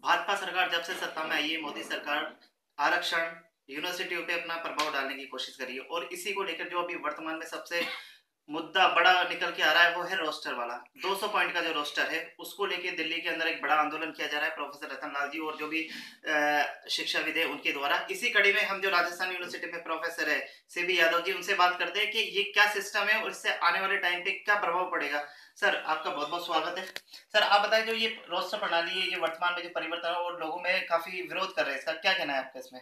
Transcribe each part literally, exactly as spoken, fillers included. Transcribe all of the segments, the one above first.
भाजपा सरकार जब से सत्ता में आई है, मोदी सरकार आरक्षण यूनिवर्सिटियों पे अपना प्रभाव डालने की कोशिश कर रही है और इसी को लेकर जो अभी वर्तमान में सबसे मुद्दा बड़ा निकल के आ रहा है वो है रोस्टर वाला। दो सौ पॉइंट का जो रोस्टर है उसको लेके दिल्ली के अंदर एक बड़ा आंदोलन किया जा रहा है प्रोफेसर रतन लाल जी और जो भी अ, शिक्षाविद है उनके द्वारा। इसी कड़ी में हम जो राजस्थान यूनिवर्सिटी में प्रोफेसर है सीबी यादव जी, उनसे बात करते हैं कि ये क्या सिस्टम है और इससे आने वाले टाइम पे क्या प्रभाव पड़ेगा। सर आपका बहुत बहुत स्वागत है। सर आप बताएं, जो ये रोस्टर प्रणाली है, ये वर्तमान में जो परिवर्तन है और लोगों में काफी विरोध कर रहे हैं, इसका क्या कहना है आपका इसमें?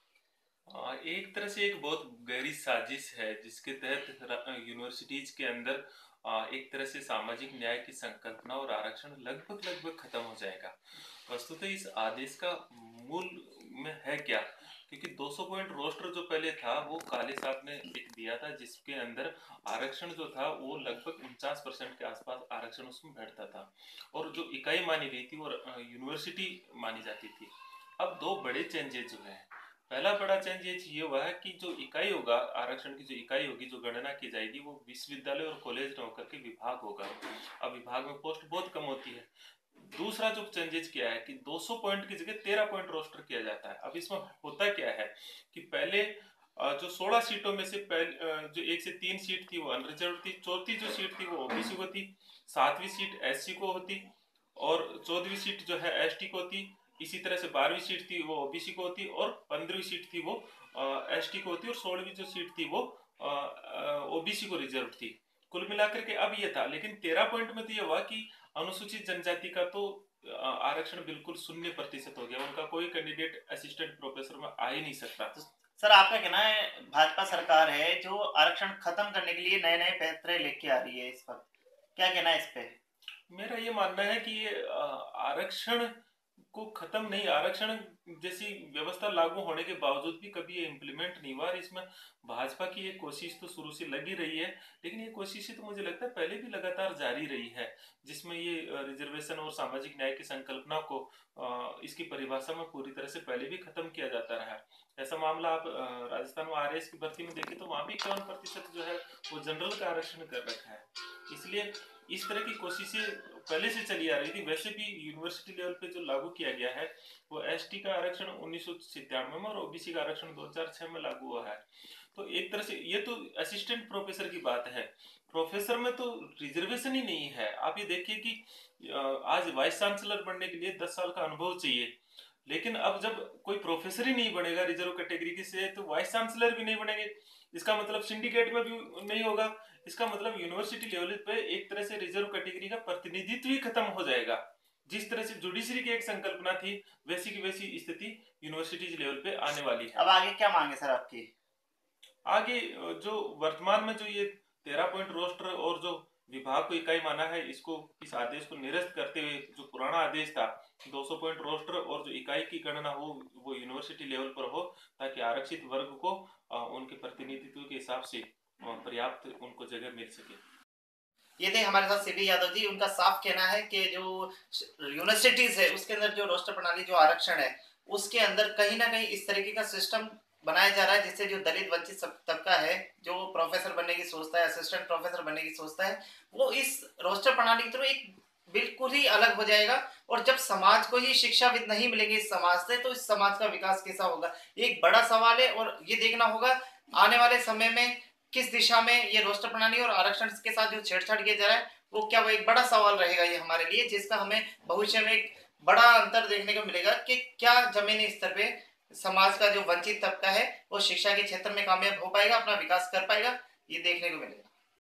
आ, एक तरह से एक बहुत गहरी साजिश है जिसके तहत र- यूनिवर्सिटीज के अंदर आ, एक तरह से सामाजिक न्याय की संकल्पना और आरक्षण लगभग लगभग खत्म हो जाएगा। वस्तुतः इस आदेश का मूल में है क्या? क्योंकि दो सौ पॉइंट रोस्टर जो पहले था वो काले साहब ने एक दिया था जिसके अंदर आरक्षण जो था वो लगभग उनचास परसेंट के आसपास आरक्षण उसमें बैठता था और जो इकाई मानी गई थी वो यूनिवर्सिटी मानी जाती थी। अब दो बड़े चेंजेस जो है, पहला बड़ा चेंज ये ये हुआ है कि जो इकाई होगा, आरक्षण की जो इकाई होगी, जो गणना की जाएगी वो विश्वविद्यालय और कॉलेज न होकर के विभाग होगा। अब विभाग में पोस्ट बहुत कम होती है। दूसरा जो चेंजेस किया है कि दो सौ पॉइंट की जगह तेरह पॉइंट रोस्टर किया जाता है। अब इसमें होता क्या है कि पहले अ, जो सोलह सीटों में से पहले अ, जो एक से तीन सीट थी वो अनरिजर्व थी, चौथी जो सीट थी वो ओबीसी को थी, सातवीं सीट एससी को होती और चौदहवीं सीट जो है एसटी को होती। इसी तरह से बारहवीं सीट थी वो ओबीसी को होती और पंद्रहवीं सीट थी वो एसटी को होती और सोलहवीं जो सीट थी वो ओबीसी को रिजर्व थी। कुल मिलाकर के अब ये था, लेकिन तेरह पॉइंट में तो ये हुआ कि अनुसूचित जनजाति का तो अ, आरक्षण बिल्कुल शून्य प्रतिशत हो गया, उनका कोई कैंडिडेट असिस्टेंट प्रोफेसर में आ ही नहीं सकता। तो सर आपका कहना है भाजपा सरकार है जो आरक्षण खत्म करने के लिए नए नए फैसले लेके आ रही है इस वक्त, क्या कहना है इस पे? मेरा ये मानना है कि ये अ, आरक्षण को खत्म नहीं, आरक्षण जैसी व्यवस्था लागू होने के बावजूद भी कभी ये इम्प्लीमेंट नहीं हुआ और इसमें भाजपा की ये कोशिश तो शुरू से लगी रही है। लेकिन ये कोशिशें तो मुझे लगता है पहले भी लगातार जारी रही है, जिसमें ये रिजर्वेशन और सामाजिक न्याय की संकल्पना को अ, इसकी परिभाषा में पूरी तरह से पहले भी खत्म किया जाता रहा है। ऐसा मामला आप अ, राजस्थान में आरएएस की भर्ती में देखें तो वहां भी इक्यावन प्रतिशत जो है वो जनरल का आरक्षण कर रखा है। इसलिए इस तरह की कोशिशें पहले से चली आ रही थी। वैसे भी यूनिवर्सिटी लेवल पे जो लागू किया गया है वो एसटी का आरक्षण उन्नीस सौ सितयानवे में और ओबीसी का आरक्षण दो हज़ार छह में लागू हुआ है। तो एक तरह से ये तो असिस्टेंट प्रोफेसर की बात है। प्रोफेसर में तो रिजर्वेशन ही नहीं है। आप ये देखिए कि आज वाइस चांसलर बनने के लिए दस साल का अनुभव चाहिए, लेकिन अब जब कोई प्रोफेसर ही नहीं बनेगा रिजर्व कैटेगरी से तो वाइस चांसलर भी नहीं बनेंगे। इसका मतलब सिंडिकेट में भी नहीं होगा। इसका मतलब यूनिवर्सिटी लेवल पे एक तरह से रिजर्व कैटेगरी का प्रतिनिधित्व ही खत्म हो जाएगा। जिस तरह से जुडिशरी की एक संकल्पना थी वैसी की वैसी स्थिति यूनिवर्सिटीज लेवल पे आने वाली है। अब आगे क्या मांगे सर आपकी? आगे जो वर्तमान में जो ये तेरह पॉइंट रोस्टर और जो विभाग को इकाई माना है, इसको इस आदेश को निरस्त करते हुए जो पुराना आदेश था दो सौ पॉइंट रोस्टर और जो इकाई की गणना हो वो यूनिवर्सिटी लेवल पर हो, ताकि आरक्षित वर्ग को अ, उनके प्रतिनिधित्व के हिसाब से अ, पर्याप्त उनको जगह मिल सके। ये थे हमारे साथ सीबी यादव जी, उनका साफ कहना है कि जो यूनिवर्सिटीज है उसके अंदर जो रोस्टर प्रणाली, जो आरक्षण है उसके अंदर कहीं ना कहीं इस तरीके का सिस्टम बनाया जा रहा है जिससे जो दलित वंचित तबका है, जो प्रोफेसर बनने की सोचता है, असिस्टेंट प्रोफेसर बनने की सोचता है, वो इस रोस्टर प्रणाली के थ्रू एक बिल्कुल ही अलग हो जाएगा। और जब समाज को ही शिक्षाविद नहीं मिलेंगे इस समाज से, तो इस समाज का विकास कैसा होगा, एक बड़ा सवाल है। और ये देखना होगा आने वाले समय में किस दिशा में ये रोस्टर प्रणाली और आरक्षण के साथ जो छेड़छाड़ किया जा रहा है वो क्या, वो एक बड़ा सवाल रहेगा ये हमारे लिए, जिसका हमें भविष्य में एक बड़ा अंतर देखने को मिलेगा कि क्या जमीनी स्तर पे समाज का जो वंचित तबका है वो शिक्षा के क्षेत्र में कामयाब हो पाएगा, अपना विकास कर पाएगा, ये देखने को मिलेगा।